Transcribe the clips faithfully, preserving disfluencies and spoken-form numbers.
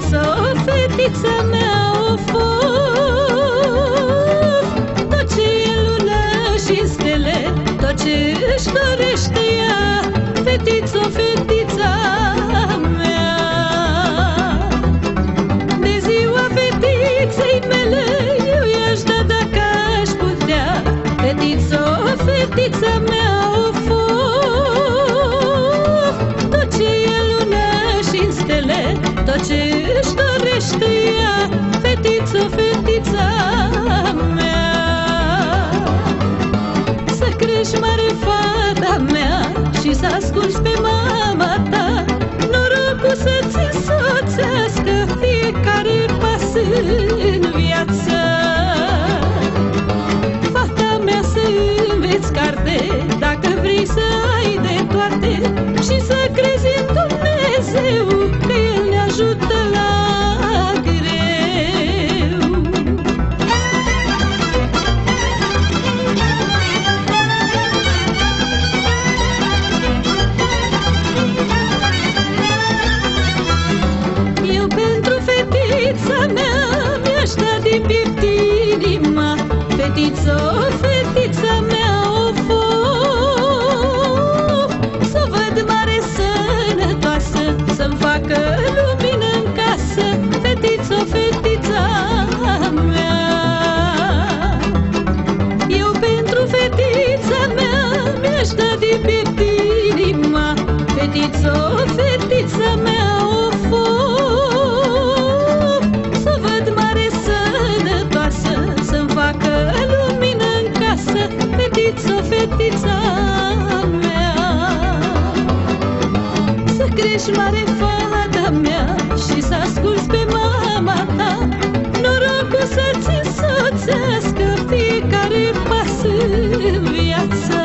fetiță, o fetița mea, of, of. Tot ce e lună și stele, tot ce își dorește ea, fetiță, o fetița mea. De ziua fetiței mele eu i-aș da dacă aș putea, fetiță, o fetița mea, of, of. Tot ce e lună și stele, tot ce își dorește ea, fetiță, fetița mea. Să crești mare, fata mea, și să asculți pe mama ta, norocul să-ți însoțească fiecare pas în viață. Fata mea, să înveți carte, dacă vrei să ai de toate, și să crezi în Dumnezeu, că El ne ajută la greu. Eu pentru fetița mea mi-aș da din piept inima, fetiță, o fetița mea, of, of. Să văd mare, sănătoasă, să-mi facă lumină în casă, fetiță, o fetița mea. Eu pentru fetița mea mi-aș da din piept inima, fetiță, o fetița mea, of, of. Să văd mare, sănătoasă, să-mi facă lumină în casă, fetiță, o fetița mea. Să crești mare, fata mea, și să asculți pe mama ta, norocul să-ți însoțească fiecare pas în viață.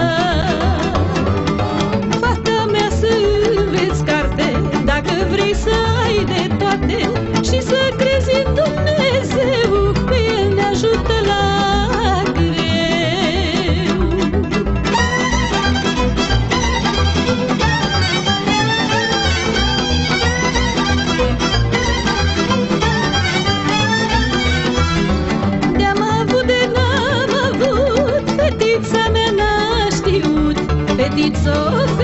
Fata mea, să înveți carte, dacă vrei să ai de toate, și să crezi în Dumnezeu, că El ne ajută la greu. De-am avut, de n-am avut, fetița mea n-a știut, fetiță, o